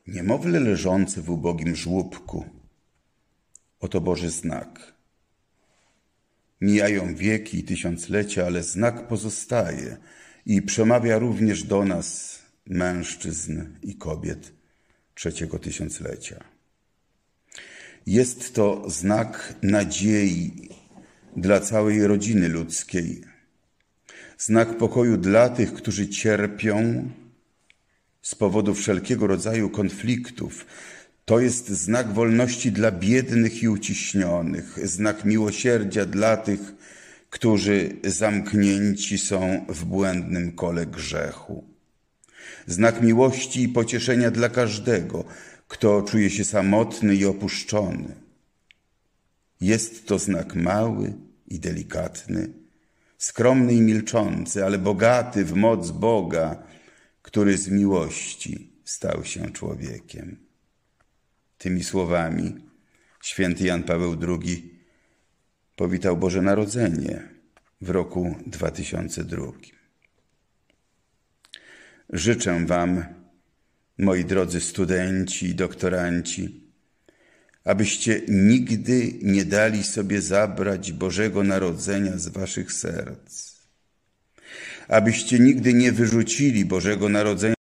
Niemowlę leżące w ubogim żłóbku. Oto Boży znak. Mijają wieki i tysiąclecia, ale znak pozostaje i przemawia również do nas, mężczyzn i kobiet trzeciego tysiąclecia. Jest to znak nadziei dla całej rodziny ludzkiej. Znak pokoju dla tych, którzy cierpią z powodu wszelkiego rodzaju konfliktów. To jest znak wolności dla biednych i uciśnionych, znak miłosierdzia dla tych, którzy zamknięci są w błędnym kole grzechu. Znak miłości i pocieszenia dla każdego, kto czuje się samotny i opuszczony. Jest to znak mały i delikatny, skromny i milczący, ale bogaty w moc Boga, który z miłości stał się człowiekiem. Tymi słowami święty Jan Paweł II powitał Boże Narodzenie w roku 2002. Życzę Wam, moi drodzy studenci i doktoranci, abyście nigdy nie dali sobie zabrać Bożego Narodzenia z waszych serc. Abyście nigdy nie wyrzucili Bożego Narodzenia